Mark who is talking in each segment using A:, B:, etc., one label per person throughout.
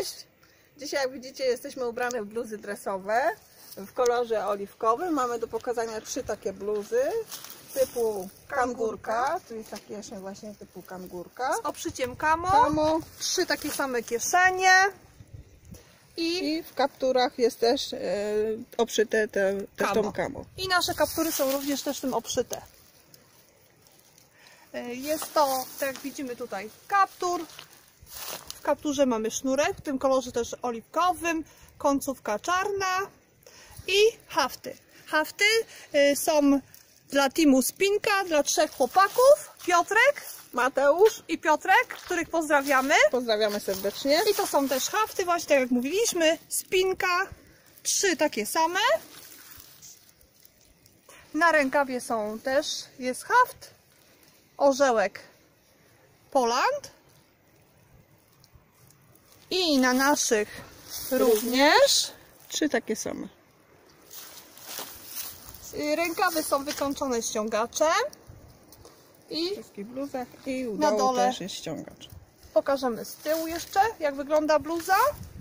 A: Cześć! Dzisiaj, jak widzicie, jesteśmy ubrane w bluzy dresowe w kolorze oliwkowym. Mamy do pokazania 3 takie bluzy typu kangurka, czyli takie właśnie typu kangurka.
B: Z obszyciem camo. 3 takie same kieszenie.
A: I w kapturach jest też obszyte też tą camo.
B: I nasze kaptury są również też tym obszyte. Jest to, tak jak widzimy tutaj, kaptur. W kapturze mamy sznurek, w tym kolorze też oliwkowym, końcówka czarna i hafty. Hafty są dla teamu Spinka, dla 3 chłopaków, Piotrek,
A: Mateusz
B: i Piotrek, których pozdrawiamy.
A: Pozdrawiamy serdecznie.
B: I to są też hafty, właśnie tak jak mówiliśmy, Spinka, 3 takie same. Na rękawie są też, jest haft, orzełek Poland. I na naszych również
A: 3 takie same.
B: Rękawy są wykończone ściągaczem. I
A: W wszystkich bluzach i u
B: na
A: dołu
B: dole
A: też jest ściągacz.
B: pokażemy z tyłu jeszcze, jak wygląda bluza.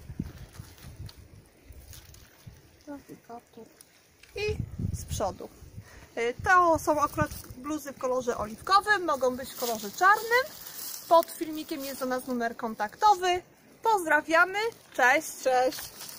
B: I z przodu. To są akurat bluzy w kolorze oliwkowym, mogą być w kolorze czarnym. Pod filmikiem jest do nas numer kontaktowy. Pozdrawiamy, cześć!
A: Cześć!